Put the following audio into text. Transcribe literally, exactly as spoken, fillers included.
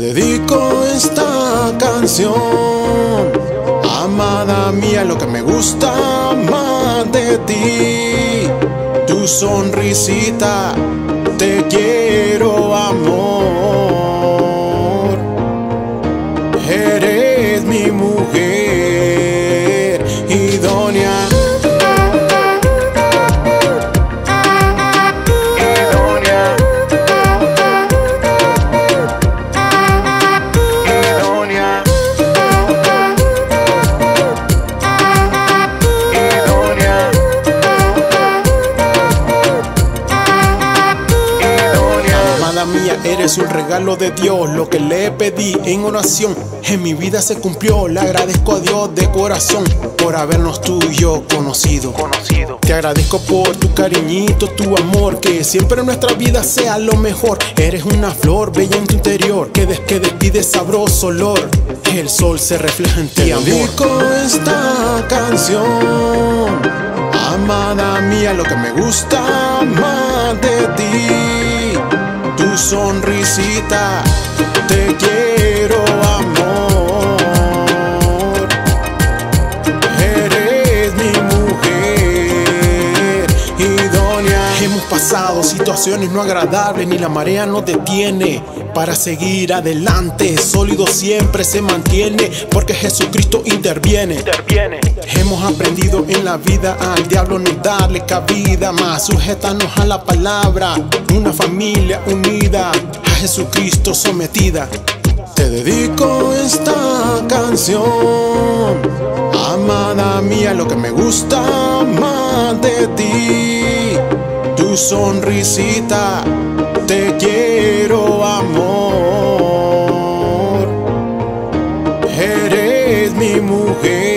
dedico esta canción, amada mía, lo que me gusta más de ti, tu sonrisita, te quiero amor, eres mi mujer idónea. Mía, eres un regalo de Dios, lo que le pedí en oración en mi vida se cumplió. Le agradezco a Dios de corazón por habernos tú y yo conocido. conocido. Te agradezco por tu cariñito, tu amor, que siempre en nuestra vida sea lo mejor. Eres una flor bella en tu interior, que, des que despide sabroso olor. El sol se refleja en ti, amor. Te dedico esta canción, amada mía, lo que me gusta más de ti, tu sonrisita, te quiero amor, eres mi mujer idónea. Hemos pasado situaciones no agradables, ni la marea nos detiene para seguir adelante. Sólido siempre se mantiene, porque Jesucristo interviene. interviene. Hemos aprendido en la vida al diablo no darle cabida más. Sujétanos a la palabra, una familia unida, a Jesucristo sometida. Te dedico esta canción, amada mía, lo que me gusta más de ti, tu sonrisita, te quiero amor, eres mi mujer